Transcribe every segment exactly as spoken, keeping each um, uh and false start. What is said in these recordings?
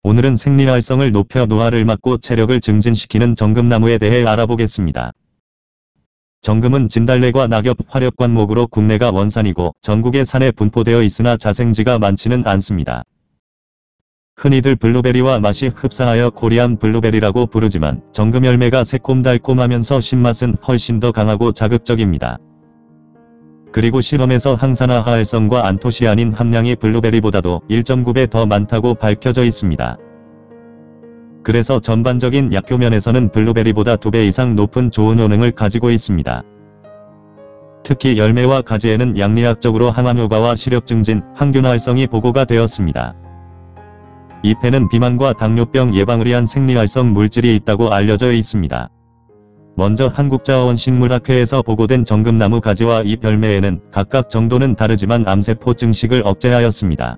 오늘은 생리활성을 높여 노화를 막고 체력을 증진시키는 정금나무에 대해 알아보겠습니다. 정금은 진달래과 낙엽, 화렵관목으로 국내가 원산이고 전국의 산에 분포되어 있으나 자생지가 많지는 않습니다. 흔히들 블루베리와 맛이 흡사하여 코리안 블루베리라고 부르지만 정금 열매가 새콤달콤하면서 신맛은 훨씬 더 강하고 자극적입니다. 그리고 실험에서 항산화 활성과 안토시아닌 함량이 블루베리보다도 일 점 구 배 더 많다고 밝혀져 있습니다. 그래서 전반적인 약효면에서는 블루베리보다 두 배 이상 높은 좋은 효능을 가지고 있습니다. 특히 열매와 가지에는 양리학적으로 항암효과와 시력 증진, 항균 활성이 보고가 되었습니다. 잎에는 비만과 당뇨병 예방을 위한 생리활성 물질이 있다고 알려져 있습니다. 먼저 한국자원식물학회에서 보고된 정금나무 가지와 잎 열매에는 각각 정도는 다르지만 암세포 증식을 억제하였습니다.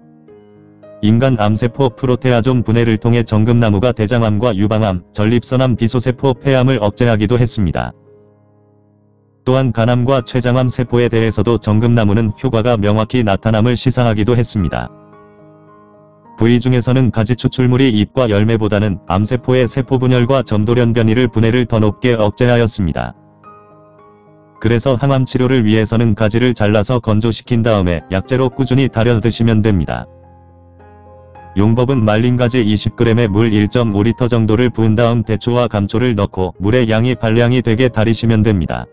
인간 암세포 프로테아좀 분해를 통해 정금나무가 대장암과 유방암, 전립선암, 비소세포 폐암을 억제하기도 했습니다. 또한 간암과 췌장암 세포에 대해서도 정금나무는 효과가 명확히 나타남을 시사하기도 했습니다. 부위 중에서는 가지 추출물이 잎과 열매보다는 암세포의 세포 분열과 점돌연 변이를 분해를 더 높게 억제하였습니다. 그래서 항암 치료를 위해서는 가지를 잘라서 건조시킨 다음에 약재로 꾸준히 달여 드시면 됩니다. 용법은 말린 가지 이십 그램에 물 일 점 오 리터 정도를 부은 다음 대추와 감초를 넣고 물의 양이 반량이 되게 달이시면 됩니다.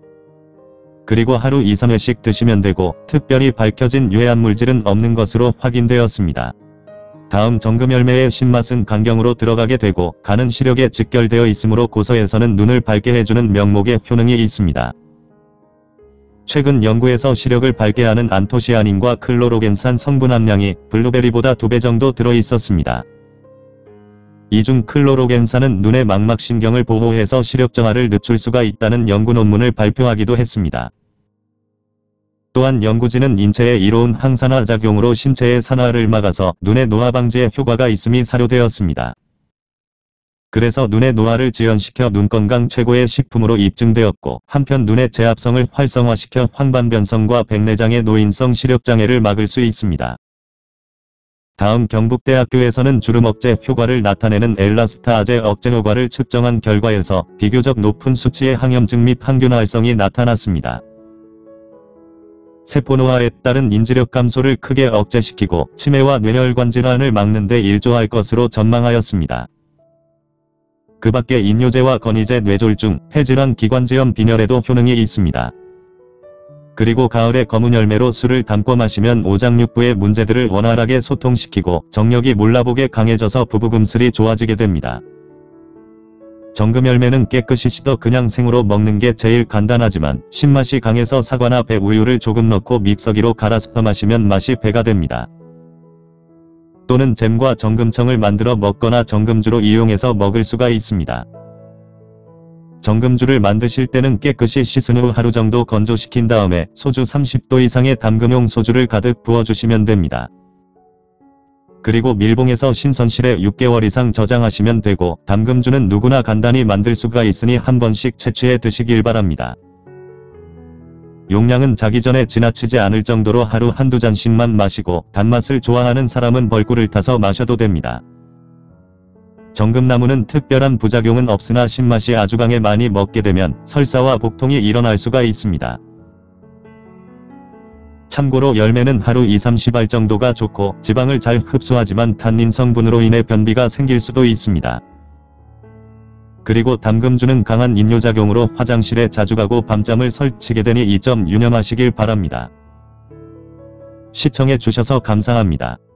그리고 하루 이, 삼 회씩 드시면 되고 특별히 밝혀진 유해한 물질은 없는 것으로 확인되었습니다. 다음 정금 열매의 신맛은 간경으로 들어가게 되고 간은 시력에 직결되어 있으므로 고서에서는 눈을 밝게 해주는 명목의 효능이 있습니다. 최근 연구에서 시력을 밝게 하는 안토시아닌과 클로로겐산 성분 함량이 블루베리보다 두 배 정도 들어 있었습니다. 이 중 클로로겐산은 눈의 망막신경을 보호해서 시력 저하를 늦출 수가 있다는 연구 논문을 발표하기도 했습니다. 또한 연구진은 인체의 이로운 항산화 작용으로 신체의 산화를 막아서 눈의 노화 방지에 효과가 있음이 사료되었습니다. 그래서 눈의 노화를 지연시켜 눈 건강 최고의 식품으로 입증되었고 한편 눈의 제합성을 활성화시켜 황반변성과 백내장의 노인성 시력장애를 막을 수 있습니다. 다음 경북대학교에서는 주름 억제 효과를 나타내는 엘라스타아제 억제 효과를 측정한 결과에서 비교적 높은 수치의 항염증 및 항균 활성이 나타났습니다. 세포 노화에 따른 인지력 감소를 크게 억제시키고 치매와 뇌혈관 질환을 막는 데 일조할 것으로 전망하였습니다. 그 밖에 인뇨제와 건이제 뇌졸중, 폐질환 기관지염 빈혈에도 효능이 있습니다. 그리고 가을에 검은 열매로 술을 담궈 마시면 오장육부의 문제들을 원활하게 소통시키고 정력이 몰라보게 강해져서 부부금슬이 좋아지게 됩니다. 정금 열매는 깨끗이 씻어 그냥 생으로 먹는 게 제일 간단하지만 신맛이 강해서 사과나 배 우유를 조금 넣고 믹서기로 갈아서 마시면 맛이 배가 됩니다. 또는 잼과 정금청을 만들어 먹거나 정금주로 이용해서 먹을 수가 있습니다. 정금주를 만드실 때는 깨끗이 씻은 후 하루 정도 건조시킨 다음에 소주 삼십 도 이상의 담금용 소주를 가득 부어주시면 됩니다. 그리고 밀봉해서 신선실에 육 개월 이상 저장하시면 되고 담금주는 누구나 간단히 만들 수가 있으니 한 번씩 채취해 드시길 바랍니다. 용량은 자기 전에 지나치지 않을 정도로 하루 한두 잔씩만 마시고 단맛을 좋아하는 사람은 벌꿀을 타서 마셔도 됩니다. 정금나무는 특별한 부작용은 없으나 신맛이 아주 강해 많이 먹게 되면 설사와 복통이 일어날 수가 있습니다. 참고로 열매는 하루 이, 삼십 알 정도가 좋고 지방을 잘 흡수하지만 탄닌 성분으로 인해 변비가 생길 수도 있습니다. 그리고 담금주는 강한 인뇨작용으로 화장실에 자주 가고 밤잠을 설치게 되니 이 점 유념하시길 바랍니다. 시청해 주셔서 감사합니다.